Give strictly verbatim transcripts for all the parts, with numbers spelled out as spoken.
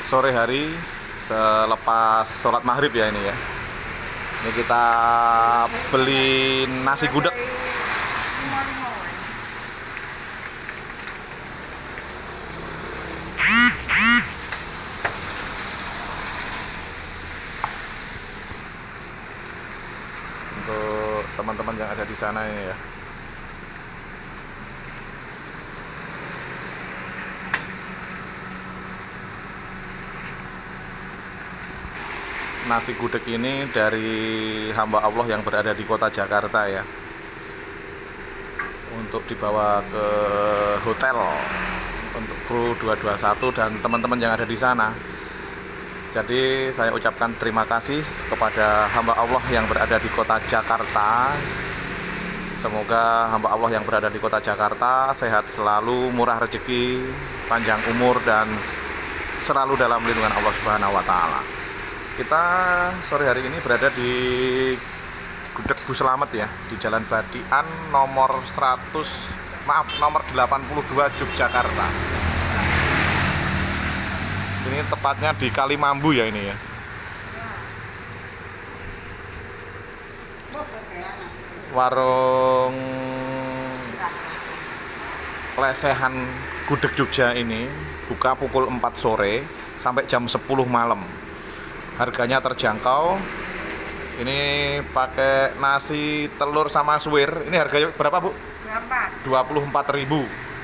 sore hari selepas sholat maghrib ya ini ya. Ini kita beli nasi gudeg. Untuk teman-teman yang ada di sana ini ya. Nasi gudeg ini dari hamba Allah yang berada di kota Jakarta ya, untuk dibawa ke hotel untuk kru dua dua satu dan teman-teman yang ada di sana. Jadi saya ucapkan terima kasih kepada hamba Allah yang berada di kota Jakarta. Semoga hamba Allah yang berada di kota Jakarta sehat selalu, murah rezeki, panjang umur, dan selalu dalam lindungan Allah Subhanahu wa Ta'ala. Kita sore hari ini berada di Gudeg Bu Slamet ya, di Jalan Badian nomor seratus, maaf nomor delapan puluh dua Yogyakarta. Ini tepatnya di Kalimambu ya ini ya. Warung lesehan Gudeg Jogja ini buka pukul empat sore sampai jam sepuluh malam. Harganya terjangkau. Ini pakai nasi telur sama suwir. Ini harganya berapa, Bu? dua puluh empat ribu.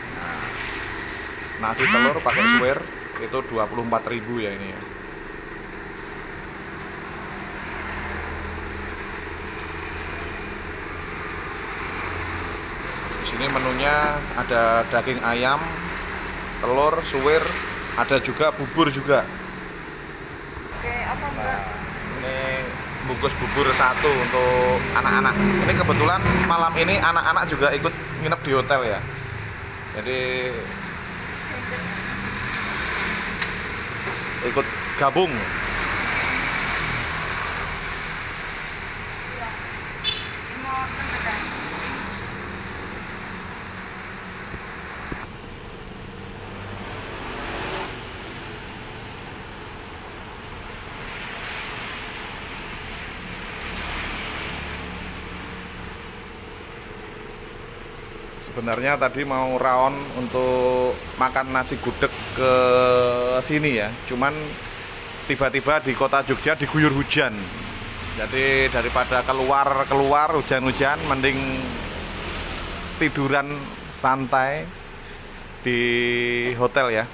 Nasi telur pakai suwir itu dua puluh empat ribu ya ini ya. Di sini menunya ada daging ayam, telur, suwir, ada juga bubur juga. Nah, ini bungkus bubur satu untuk anak-anak. Ini kebetulan malam ini anak-anak juga ikut nginep di hotel ya. Jadi ikut gabung. Sebenarnya tadi mau raon untuk makan nasi gudeg ke sini ya, cuman tiba-tiba di kota Jogja diguyur hujan. Jadi daripada keluar-keluar hujan-hujan, mending tiduran santai di hotel ya.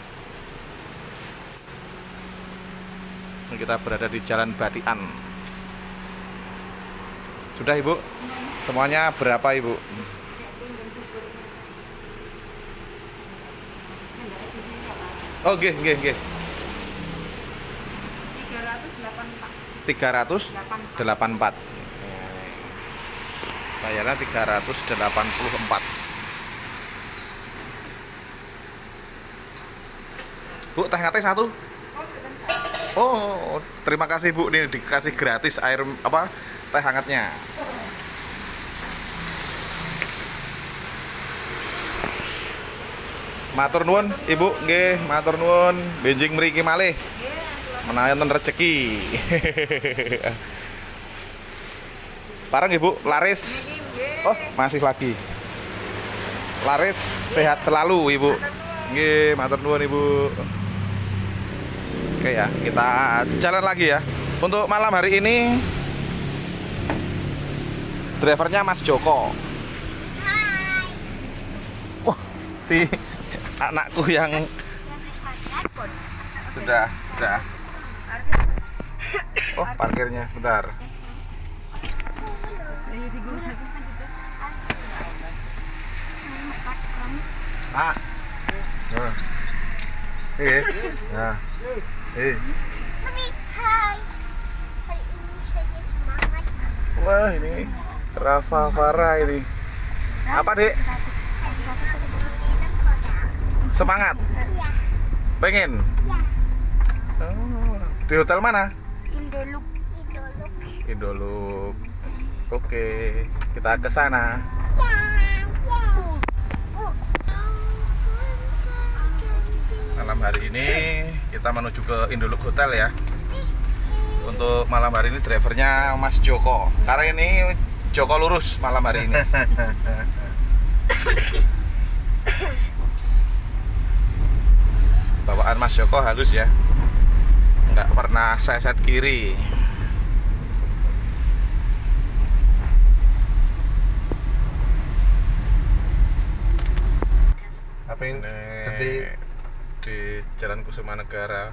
Kita berada di Jalan Badian. Sudah Ibu? Semuanya berapa Ibu? Oh, nggih, nggih, nggih. tiga ratus delapan puluh empat. Bayarnya tiga ratus delapan puluh empat. Bu, teh ngate satu. Oh, terima kasih Bu, ini dikasih gratis air apa? Teh hangatnya. Matur nuwun Ibu, nggih, matur nuwun. Benjing mriki malih. Menawi wonten rejeki. Parang Ibu, laris. Oh, masih lagi. Laris, sehat selalu Ibu. Nggih, matur nuwun Ibu. Oke ya, kita jalan lagi ya. Untuk malam hari ini drivernya Mas Joko. Wah, si anakku yang sudah sudah oh parkirnya sebentar. Ah, eh, nah, eh. Hai. Hari ini saya semangat. Wah ini Rafa Farah ini. Apa Dek? Semangat? Iya. Pengen? Iya. Oh, di hotel mana? Indoluk. Indoluk. Indoluk. Oke, kita ke sana. Ya, ya. Malam hari ini kita kita menuju ke Indoluk Hotel ya. Untuk malam hari ini drivernya Mas Joko. Karena ini Joko lurus malam hari ini. Bawaan Mas Joko halus ya, nggak pernah seset kiri. Apa yang Ini di Jalan Kusuma Negara.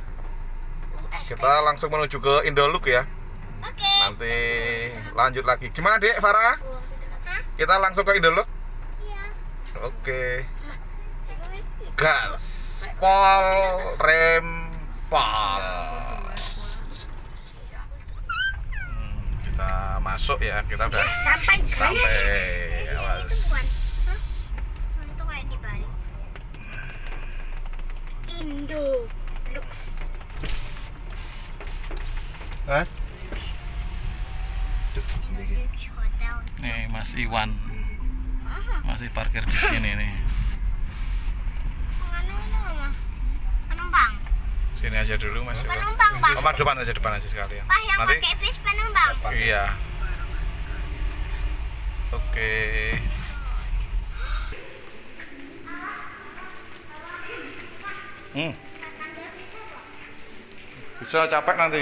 Kita langsung menuju ke Indoluk ya. Oke. Nanti lanjut lagi. Gimana Dek, Farah? Hah? Kita langsung ke Indoluk? Iya. Oke. Gas, pol, rem, pol. Hmm, kita masuk ya. Kita udah Sampai sampai. Awas. Itu kayak di Bali. Indo Lux. Mas? Lux Hotel. Nih Mas Iwan masih parkir di sini nih. Penumpang. Penumpang. Sini aja dulu Mas Iwan. Penumpang, Pak. Oh, depan aja depan aja sekalian. Pak yang Nanti pakai bis penumpang. iya. Oke. Hmm. Bisa capek nanti.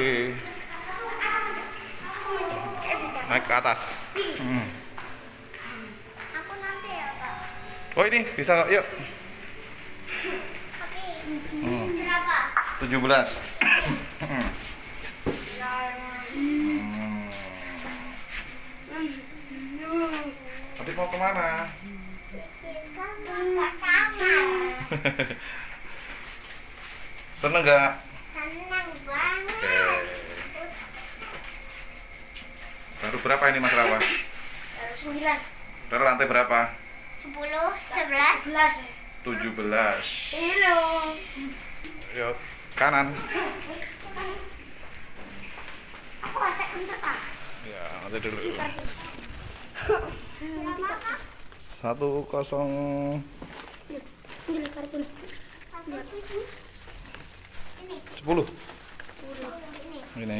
Naik ke atas. Hmm. Aku nanti ya, Pak. Oh ini bisa yuk. Oke. Hmm. Berapa? tujuh belas. Hmm. Adik mau kemana? Kita mau ke kamar. Seneng nggak? Senang banget. Oke. Baru berapa ini Mas Rawa? Sembilan. Baru lantai berapa? Sepuluh. Sebelas. Sebelas. tujuh belas. Halo. Yuk, kanan. Aku masak untuk Pak. Ya, nanti dulu. Berapa, Kak? Satu kosong. Ini kartu. Satu. Ini. Sepuluh. Ini. Ini.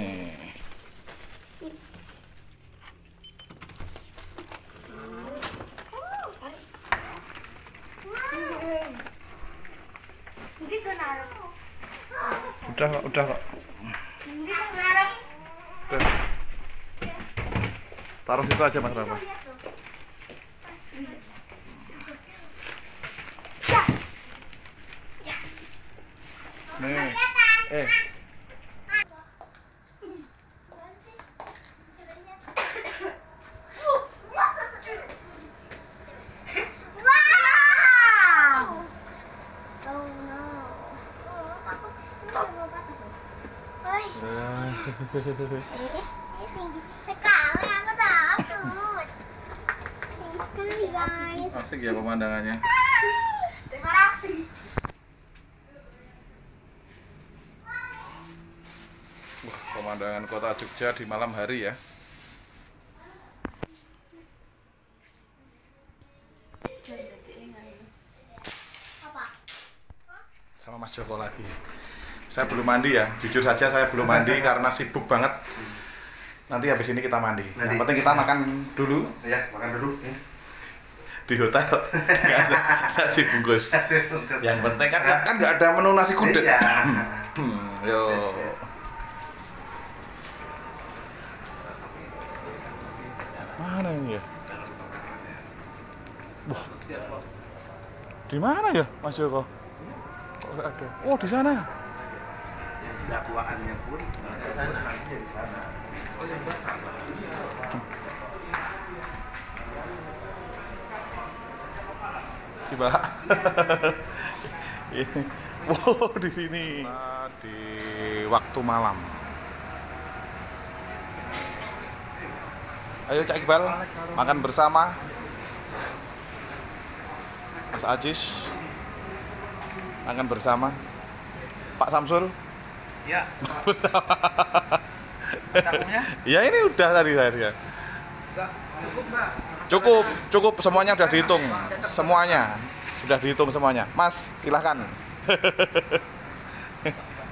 Ini tuh naruh. Udah kok, udah kok. Ini tuh naruh. Udah. Taruh situ aja Mas Rafa. Nih. Eh. Wow! Oh no. Oi. Ini tinggi sekali, aku takut. Tinggi sekali guys. Asik ya pemandangannya. Terima kasih. Wah, pemandangan kota Jogja di malam hari ya. Apa? Sama Mas Joko lagi. Saya belum mandi ya, jujur saja saya belum mandi karena sibuk banget. Nanti habis ini kita mandi. Nanti. Yang penting kita makan dulu Ya, makan dulu. Ya. di hotel. Nggak ada nasi bungkus. Yang penting kan kan nggak ada menu nasi gudeg. Iya. Hmm, yo. Yes, ya. Mana ini ya? Wah. Di mana ya, Mas Joko? Kok nggak ada? Oh, di sana. Dakwaannya pun di sana. Nanti di sana. Oh, yang bersama. Coba. Ini. Wow, di sini. Di waktu malam. Ayo Cak Iqbal, makan bersama. Mas Ajis, makan bersama. Pak Samsul. Ya. Ya ini udah tadi saya. Cukup, Mbak. Cukup, cukup semuanya udah dihitung. Semuanya sudah dihitung semuanya. Mas, silahkan.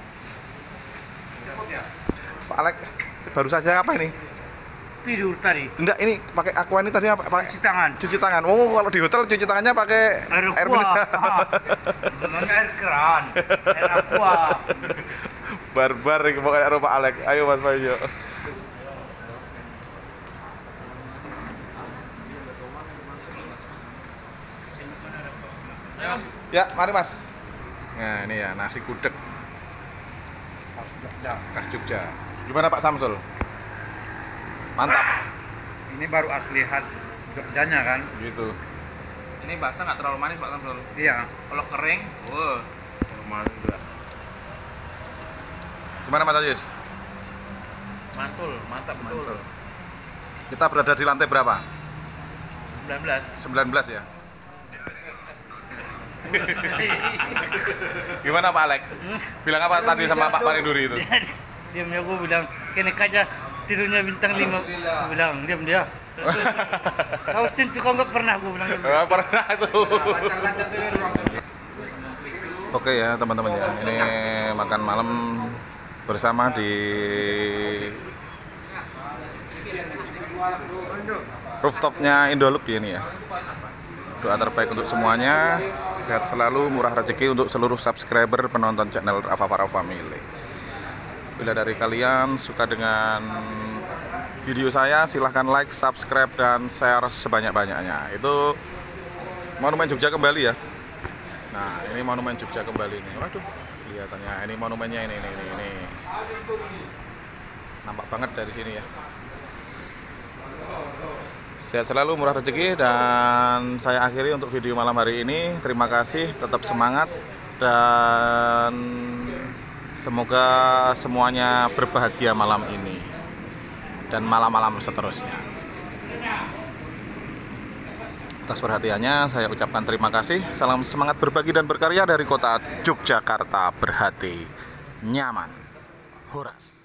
Pak Alek baru saja apa ini? Tidur tadi. Enggak, ini pakai aqua ini tadi apa? Pakai Cuci tangan. Cuci tangan. Oh, kalau di hotel cuci tangannya pakai Air air aqua. mineral. Bukan air keran. Air aqua. Barbar iki pokoknya karo Pak Alek. Ayo Mas Bayu. Ya, mari Mas. Nah, ini ya nasi gudeg Khas Jogja. khas Jogja. Gimana Pak Samsul? Mantap. Ini baru asli khas Jogjanya kan? Gitu. Ini basah nggak terlalu manis Pak Samsul. Iya. Kalau kering, wah, manis juga. Gimana Mas Ajis? Mantul, mantap betul. Mantul. Kita berada di lantai berapa? sembilan belas. sembilan belas ya. Gimana Pak Alek? Bilang apa tadi sama Pak Parinduri itu? Diamnya gue bilang, kenek aja tidurnya bintang lima. Gue bilang, diam dia. Kau cincu kau nggak pernah, gue bilang. Nggak pernah itu. Oke ya teman-teman ya, ini makan malam bersama di rooftopnya Indolook ya ini ya. Doa terbaik untuk semuanya, sehat selalu, murah rezeki untuk seluruh subscriber penonton channel Rafa Farah Family. Bila dari kalian suka dengan video saya, silahkan like, subscribe, dan share sebanyak-banyaknya. Itu monumen Jogja kembali ya. Nah, ini monumen Jogja kembali nih. Waduh, kelihatannya ini monumennya ini, ini, ini, ini. Nampak banget dari sini ya. Sehat selalu, murah rezeki, dan saya akhiri untuk video malam hari ini. Terima kasih, tetap semangat, dan semoga semuanya berbahagia malam ini dan malam-malam seterusnya. Atas perhatiannya saya ucapkan terima kasih. Salam semangat berbagi dan berkarya dari kota Yogyakarta, berhati nyaman. Horas.